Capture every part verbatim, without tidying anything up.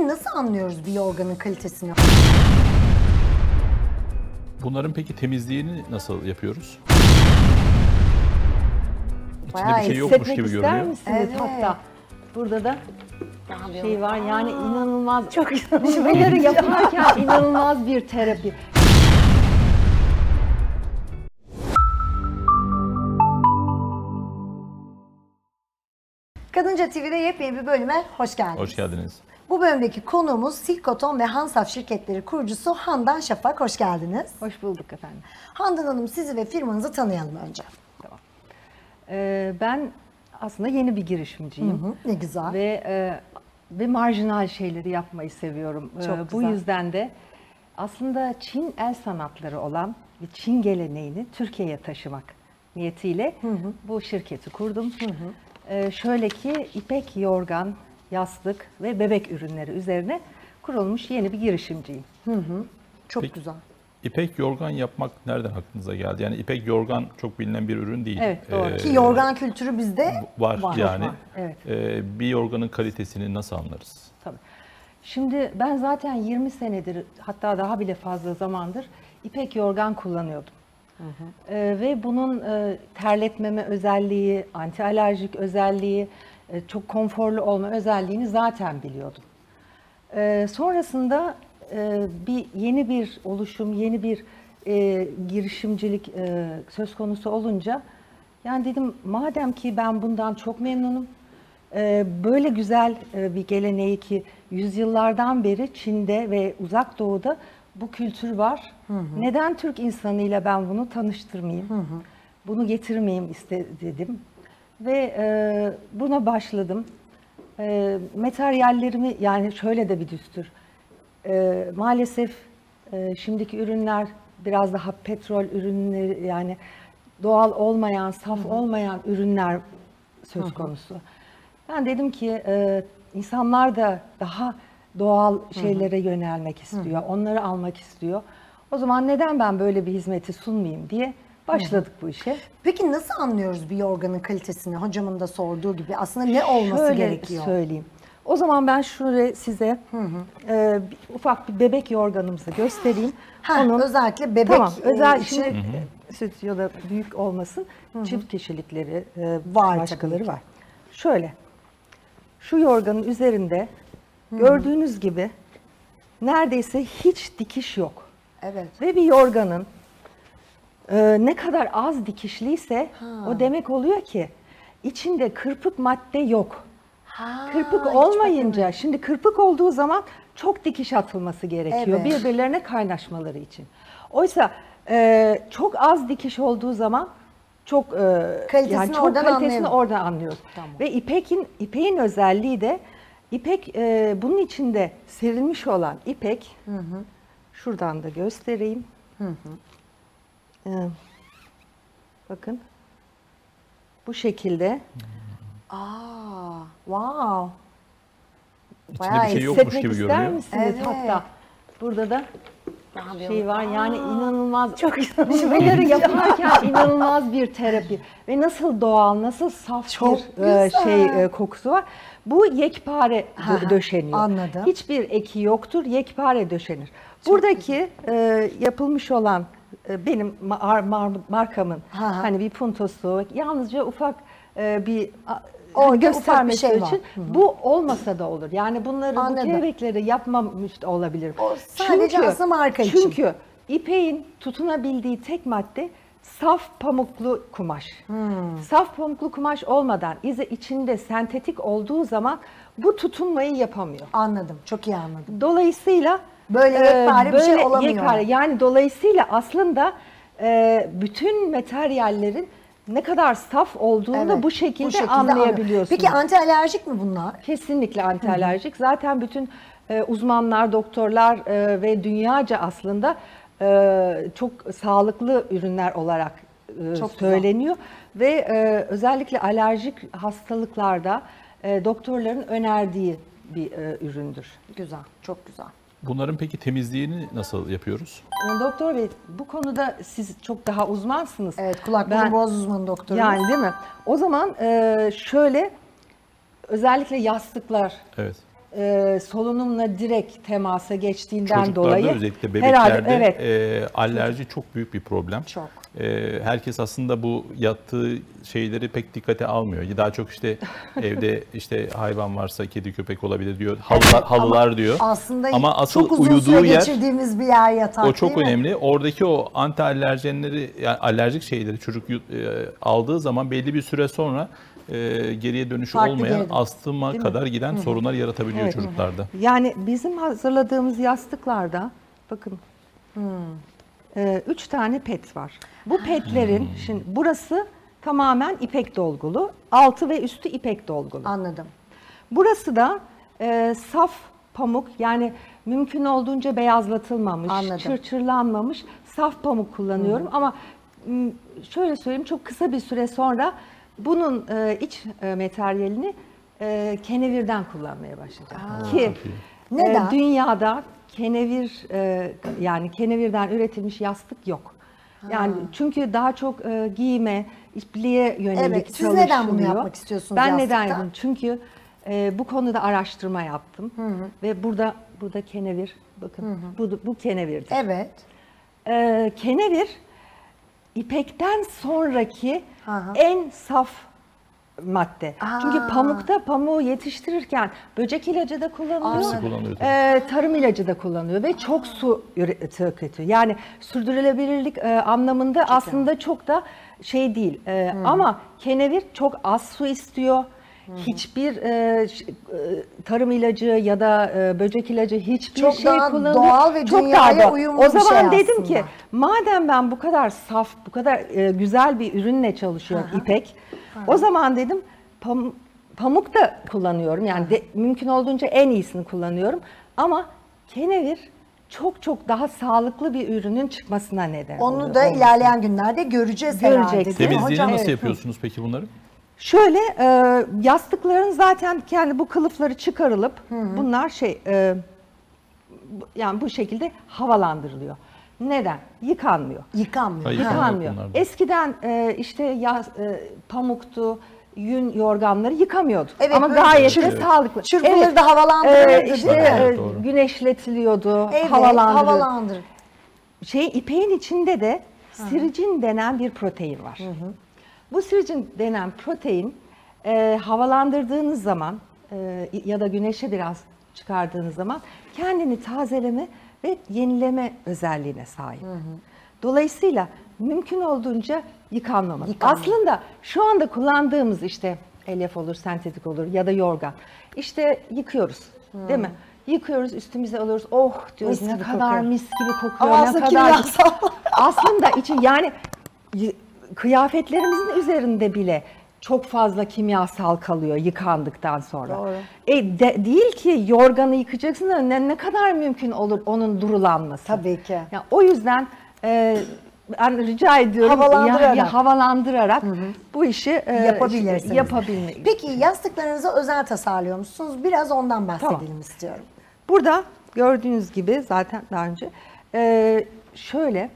Peki nasıl anlıyoruz bir yorganın kalitesini? Bunların peki temizliğini nasıl yapıyoruz? İçinde Bayağı bir şey yokmuş Hissetmek gibi ister görünüyor. misiniz? Evet. Hatta burada da şey var yani inanılmaz. Çok güzel. Bunları yaparken inanılmaz bir terapi. Kadınca T V'de yepyeni bir bölüme hoş geldiniz. Hoş geldiniz. Bu bölümdeki konuğumuz Silk Koton ve Hansaf şirketleri kurucusu Handan Şafak. Hoş geldiniz. Hoş bulduk efendim. Handan Hanım, sizi ve firmanızı tanıyalım önce. Ee, ben aslında yeni bir girişimciyim. Hı hı, ne güzel. Ve e, ve marjinal şeyleri yapmayı seviyorum. Çok Ee, bu güzel. yüzden de aslında Çin el sanatları olan ve Çin geleneğini Türkiye'ye taşımak niyetiyle bu şirketi kurdum. Ee, şöyle ki ipek yorgan, yastık ve bebek ürünleri üzerine kurulmuş yeni bir girişimciyim. Çok Peki. güzel. İpek yorgan yapmak nereden aklınıza geldi? Yani ipek yorgan çok bilinen bir ürün değil. Evet, doğru. Ki yorgan kültürü bizde var, var. yani. var, evet. Ee, bir yorganın kalitesini nasıl anlarız? Tabii. Şimdi ben zaten yirmi senedir, hatta daha bile fazla zamandır ipek yorgan kullanıyordum. Ee, ve bunun e, terletmeme özelliği, antialerjik özelliği, e, çok konforlu olma özelliğini zaten biliyordum. Ee, sonrasında e, bir yeni bir oluşum, yeni bir e, girişimcilik e, söz konusu olunca, yani dedim madem ki ben bundan çok memnunum, e, böyle güzel e, bir geleneği ki yüzyıllardan beri Çin'de ve Uzak Doğu'da bu kültür var. Hı hı. Neden Türk insanıyla ben bunu tanıştırmayayım? Hı hı. Bunu getirmeyeyim istedim. Ve e, buna başladım. E, materyallerimi, yani şöyle de bir düstur. E, maalesef e, şimdiki ürünler biraz daha petrol ürünleri, yani doğal olmayan, saf hı hı. olmayan ürünler söz hı hı. konusu. Ben dedim ki e, insanlar da daha doğal şeylere hı hı. yönelmek istiyor, hı hı. onları almak istiyor. O zaman neden ben böyle bir hizmeti sunmayayım diye başladık hı hı. bu işe. Peki nasıl anlıyoruz bir yorganın kalitesini? Hocamın da sorduğu gibi aslında ne olması Şöyle gerekiyor? söyleyeyim. O zaman ben şuraya size hı hı. E, bir, ufak bir bebek yorganımızı göstereyim. Ha, Onun, özellikle bebek tamam, özel, için. şimdi stüdyoda büyük olmasın, hı hı. çift kişilikleri e, var, başkaları var. Şöyle, şu yorganın üzerinde hı hı. gördüğünüz gibi neredeyse hiç dikiş yok. Evet. Ve bir yorganın e, ne kadar az dikişliyse ha. o demek oluyor ki içinde kırpık madde yok. Ha, kırpık olmayınca, şimdi kırpık olduğu zaman çok dikiş atılması gerekiyor evet. birbirlerine kaynaşmaları için. Oysa e, çok az dikiş olduğu zaman çok e, kalitesini yani çok oradan kalitesini oradan anlıyoruz. Tamam. Ve ipekin ipeğin özelliği de ipek e, bunun içinde serilmiş olan ipek. Hı hı. Şuradan da göstereyim. Hı hı. Ee, bakın. Bu şekilde. Aa, wow. İçinde bir şey yokmuş gibi görünüyor. İster misiniz? Evet. Hatta burada da şey var. Yani inanılmaz. Çok güzel. Bunları yaparken inanılmaz bir terapi ve nasıl doğal, nasıl saf çok bir güzel. şey kokusu var. Bu yekpare Ha, döşeniyor. Anladım. Hiçbir eki yoktur. Yekpare döşenir. Çok Buradaki e, yapılmış olan e, benim mar, mar, markamın ha. hani bir puntosu, yalnızca ufak e, bir o göstermek şey için var. bu olmasa da olur. Yani bunları Anladım. bu kelebekleri yapmamış da olabilirim. O sadece çünkü, aslında marka için. Çünkü ipeğin tutunabildiği tek madde saf pamuklu kumaş. Hmm. Saf pamuklu kumaş olmadan, izi içinde sentetik olduğu zaman bu tutunmayı yapamıyor. Anladım, çok iyi anladım. Dolayısıyla böyle yekpare e, bir şey olamıyor. Yekpare, yani dolayısıyla aslında e, bütün materyallerin ne kadar saf olduğunu evet, da bu şekilde, bu şekilde anlayabiliyorsunuz. Peki antialerjik mi bunlar? Kesinlikle antialerjik. Hı-hı. Zaten bütün e, uzmanlar, doktorlar e, ve dünyaca aslında e, çok sağlıklı ürünler olarak e, çok söyleniyor. Güzel. Ve e, özellikle alerjik hastalıklarda e, doktorların önerdiği bir e, üründür. Güzel, çok güzel. Bunların peki temizliğini nasıl yapıyoruz? Doktor Bey, bu konuda siz çok daha uzmansınız. Evet, kulak burun boğaz uzmanı doktorumuz. Yani değil mi? O zaman e, şöyle, özellikle yastıklar. Evet. e, solunumla direkt temasa geçtiğinden Çocuklarda dolayı özellikle bebeklerde herhalde evet. e, alerji çok büyük bir problem. Çok. E, herkes aslında bu yattığı şeyleri pek dikkate almıyor. Daha çok işte evde işte hayvan varsa kedi köpek olabilir diyor. Halılar, halılar diyor. Aslında Ama asıl çok uzun uyuduğu süre yer geçirdiğimiz bir yer yatak o çok değil mi? önemli. Oradaki o anti alerjenleri yani alerjik şeyleri çocuk e, aldığı zaman belli bir süre sonra e, geriye dönüşü Farklı olmayan geri dön- astıma kadar giden sorunlar yaratabiliyor Evet. çocuklarda. Yani bizim hazırladığımız yastıklarda bakın e, üç tane pet var. Bu petlerin şimdi burası tamamen ipek dolgulu, altı ve üstü ipek dolgulu. Anladım. Burası da e, saf pamuk, yani mümkün olduğunca beyazlatılmamış, Anladım. çırçırlanmamış saf pamuk kullanıyorum. Ama m, şöyle söyleyeyim, çok kısa bir süre sonra bunun e, iç e, materyalini e, kenevirden kullanmaya başlayacağım. Ki çok iyi. Neden? e, dünyada kenevir e, yani kenevirden üretilmiş yastık yok. Yani çünkü daha çok e, giyime, ipliğe yönelik Evet, siz çalışılıyor. neden bunu yapmak istiyorsunuz Ben yastıkta? neden yaptım? Çünkü e, bu konuda araştırma yaptım. Ve burada burada kenevir, bakın bu bu kenevirdir. Evet. E, kenevir ipekten sonraki Hı hı. en saf madde. Aa. Çünkü pamukta pamuğu yetiştirirken böcek ilacı da kullanılıyor. Hepsi kullanılıyor tabii. e, tarım ilacı da kullanıyor ve çok su üre- tüketiyor. Yani sürdürülebilirlik e, anlamında aslında çok da şey değil. E, ama kenevir çok az su istiyor. Hiçbir e, ş- e, tarım ilacı ya da e, böcek ilacı hiçbir Çok şey daha kullanılıyor. doğal ve Çok dünyaya daha doğal. uyumlu O bir zaman şey dedim aslında. ki madem ben bu kadar saf, bu kadar e, güzel bir ürünle çalışıyorum ipek. O zaman dedim pam- pamuk da kullanıyorum. Yani de, mümkün olduğunca en iyisini kullanıyorum. Ama kenevir çok çok daha sağlıklı bir ürünün çıkmasına neden oluyor. Onu da olması. ilerleyen günlerde göreceğiz herhalde. Göreceksiniz. değil mi Temizliğini hocam? nasıl evet. yapıyorsunuz peki bunları? Şöyle e, yastıkların zaten kendi bu kılıfları çıkarılıp bunlar şey e, bu- yani bu şekilde havalandırılıyor. Neden? Yıkanmıyor. Yıkanmıyor. Hayır. Ha. Yıkanmıyor. Yıkanmıyor. bunlar da. Eskiden e, işte ya, e, pamuktu, yün yorganları yıkamıyorduk. Evet, Ama böyle gayet de çırp- sağlıklı. çırpılır da havalandırılırdı, E, değil işte mi? e, Evet, doğru. güneşletiliyordu, Evet, havalandırılıyordu. havalandır. Şey ipeğin içinde de siricin denen bir protein var. Bu siricin denen protein e, havalandırdığınız zaman e, ya da güneşe biraz çıkardığınız zaman kendini tazeleme ve yenileme özelliğine sahip. Dolayısıyla mümkün olduğunca yıkanmamak. Yıkanmamak. Aslında şu anda kullandığımız işte elyaf olur, sentetik olur ya da yorgan. İşte yıkıyoruz, değil mi? Yıkıyoruz, üstümüze alıyoruz. Oh diyoruz, Mis ne gibi kadar kokuyor. mis gibi kokuyor, Ama ne aslında kadar kimyasal. aslında içi yani y- kıyafetlerimizin üzerinde bile çok fazla kimyasal kalıyor yıkandıktan sonra. Doğru. E de- değil ki yorganı yıkacaksın da ne, ne kadar mümkün olur onun durulanması. Tabii ki. Ya o yüzden e, ben rica ediyorum Havalandırarak. ya, ya havalandırarak bu işi e, Yapabilirsiniz. işte yapabilmek. Peki yastıklarınızı özel tasarlıyor musunuz? Biraz ondan bahsedelim Tamam. istiyorum. Burada gördüğünüz gibi zaten daha önce e, şöyle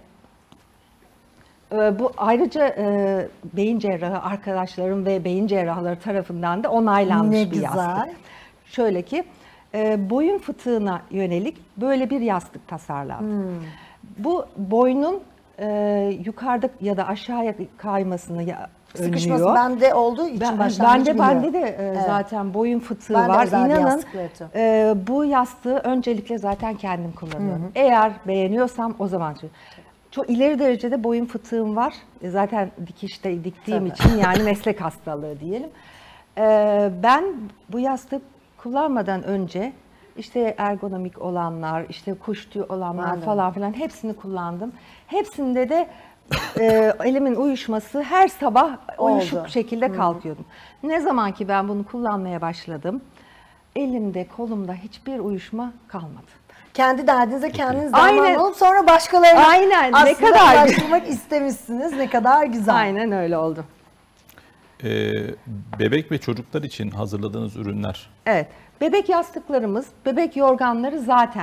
e, bu ayrıca e, beyin cerrahı arkadaşlarım ve beyin cerrahları tarafından da onaylanmış Ne bir güzel. yastık. Şöyle ki e, boyun fıtığına yönelik böyle bir yastık tasarlandı. Hmm. Bu boynun e, yukarıda ya da aşağıya kaymasını ya, Sıkışması önlüyor. bende olduğu için Ben, başlangıcı bende bende biliyorum. de e, Evet. zaten boyun fıtığı Ben de var. özel bir İnanın yastık üretiyorum. e, bu yastığı öncelikle zaten kendim kullanıyorum. Eğer beğeniyorsam o zaman çok ileri derecede boyun fıtığım var. E, zaten dikişte diktiğim Tabii. için yani meslek hastalığı diyelim. E, ben bu yastık kullanmadan önce işte ergonomik olanlar, işte kuş tüyü olanlar Ben de. falan filan hepsini kullandım. Hepsinde de e, elimin uyuşması her sabah uyuşuk Oldu. şekilde kalkıyordum. Ne zaman ki ben bunu kullanmaya başladım, elimde, kolumda hiçbir uyuşma kalmadı. Kendi derdinize kendiniz Aynen. derman olup sonra başkalarına Aynen, ne aslında kadar- ulaştırmak istemişsiniz. Ne kadar güzel. Aynen öyle oldu. Ee, bebek ve çocuklar için hazırladığınız ürünler Evet, bebek yastıklarımız, bebek yorganları zaten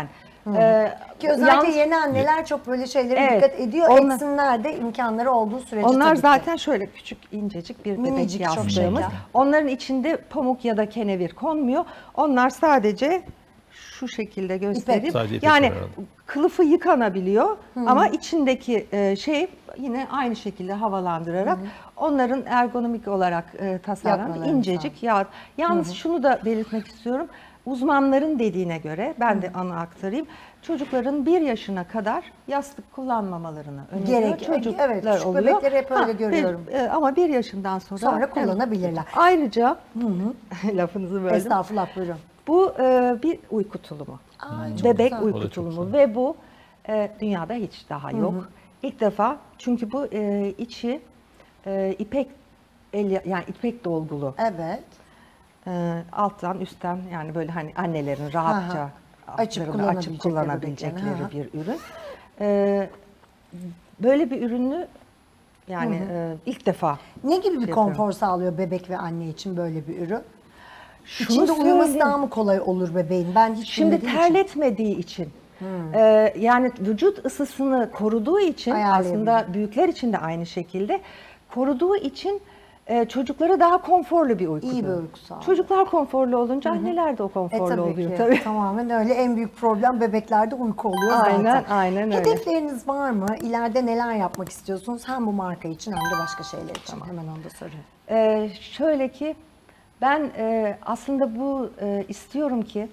Ee, Ki özellikle yalnız- yeni anneler çok böyle şeylere Evet, dikkat ediyor. onlar- Etsinler de imkanları olduğu sürece Onlar tabii ki. zaten şöyle küçük incecik bir bebek Minicik, çok yastığımız. şeker. Onların içinde pamuk ya da kenevir konmuyor. Onlar sadece şu şekilde göstereyim. Sadece ipek Yani var herhalde. kılıfı yıkanabiliyor ama içindeki e, şey yine aynı şekilde havalandırarak onların ergonomik olarak e, tasarlanmış Yapmalarını incecik yağ. Yalnız şunu da belirtmek istiyorum. Uzmanların dediğine göre ben de anı aktarayım. Çocukların bir yaşına kadar yastık kullanmamalarını öneriyor. Gerek- Çocuklar evet, küçük oluyor. bebekleri hep öyle bir- görüyorum. e, ama bir yaşından sonra Sonra kullanabilirler. Ayrıca lafınızı böldüm. Estağfurullah, buyurun. Bu e, bir uyku tulumu. Ay, çok Bebek güzel. O uyku da çok tulumu güzel. ve bu e, dünyada hiç daha yok. İlk defa, çünkü bu e, içi e, ipek el, yani ipek dolgulu. Evet. E, alttan üstten, yani böyle hani annelerin rahatça Aha. Açıp altlarını açıp kullanabilecekleri kullanabilecekleri bebeklerin, bir ürün. E, böyle bir ürünü yani e, ilk defa Ne gibi bir Şey konfor sağlıyor bebek ve anne için böyle bir ürün? Şunu İçinde uyuması söyleyeyim. daha mı kolay olur bebeğin? Ben hiç Şimdi bilmediğim için. terletmediği için, e, yani vücut ısısını koruduğu için, Ayarlayabilir. aslında büyükler için de aynı şekilde koruduğu için e, çocuklara daha konforlu bir uyku. İyi bir diyor. uyku sağlıyor. Çocuklar konforlu olunca anneler de o E konforlu tabii oluyor ki. tabii. Tamamen öyle. En büyük problem bebeklerde uyku oluyor Aynen, zaten. aynen öyle. Hedefleriniz var mı? İleride neler yapmak istiyorsunuz? Hem bu marka için hem de başka şeyler için. Hemen onu da sorayım. Ee, şöyle ki ben e, aslında bu e, istiyorum ki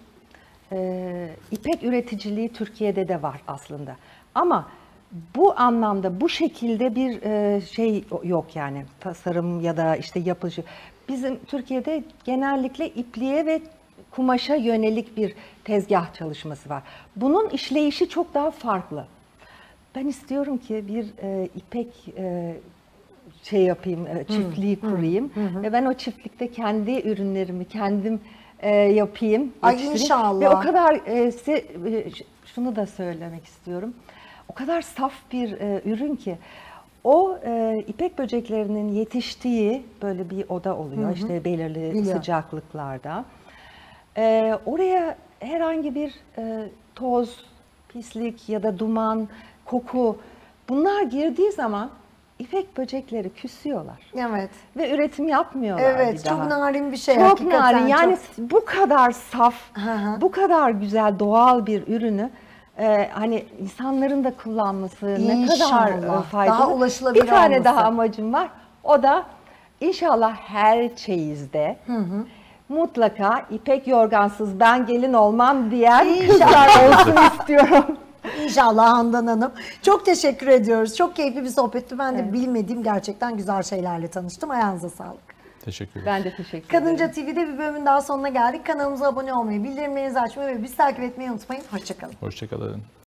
e, ipek üreticiliği Türkiye'de de var aslında. Ama bu anlamda bu şekilde bir e, şey yok, yani tasarım ya da işte yapıcı. Bizim Türkiye'de genellikle ipliğe ve kumaşa yönelik bir tezgah çalışması var. Bunun işleyişi çok daha farklı. Ben istiyorum ki bir e, ipek e, şey yapayım, e, çiftliği kurayım ve ben o çiftlikte kendi ürünlerimi kendim e, yapayım. Ay, yetiştireyim. inşallah. Ve o kadar e, se- e, ş- şunu da söylemek istiyorum. O kadar saf bir e, ürün ki o e, ipek böceklerinin yetiştiği böyle bir oda oluyor, işte belirli Biliyorum. sıcaklıklarda. E, oraya herhangi bir e, toz, pislik ya da duman, koku, bunlar girdiği zaman ipek böcekleri küsüyorlar Evet. ve üretim yapmıyorlar Evet, bir daha. çok narin bir şey. Çok hakikaten narin. Yani çok- bu kadar saf, hı. bu kadar güzel doğal bir ürünü e, hani insanların da kullanması ne kadar İnşallah. e, faydalı. Daha ulaşılabilir Bir tane olması. daha amacım var. O da inşallah her çeyizde mutlaka ipek yorgansız ben gelin olmam diyen kızlar olsun istiyorum. İnşallah Handan Hanım. Çok teşekkür ediyoruz. Çok keyifli bir sohbetti. Ben de bilmediğim gerçekten güzel şeylerle tanıştım. Ayağınıza sağlık. Teşekkür ederim. Ben de teşekkür ederim. Kadınca T V'de bir bölümün daha sonuna geldik. Kanalımıza abone olmayı, bildirimlerinizi açmayı ve bizi takip etmeyi unutmayın. Hoşçakalın. Hoşçakalın.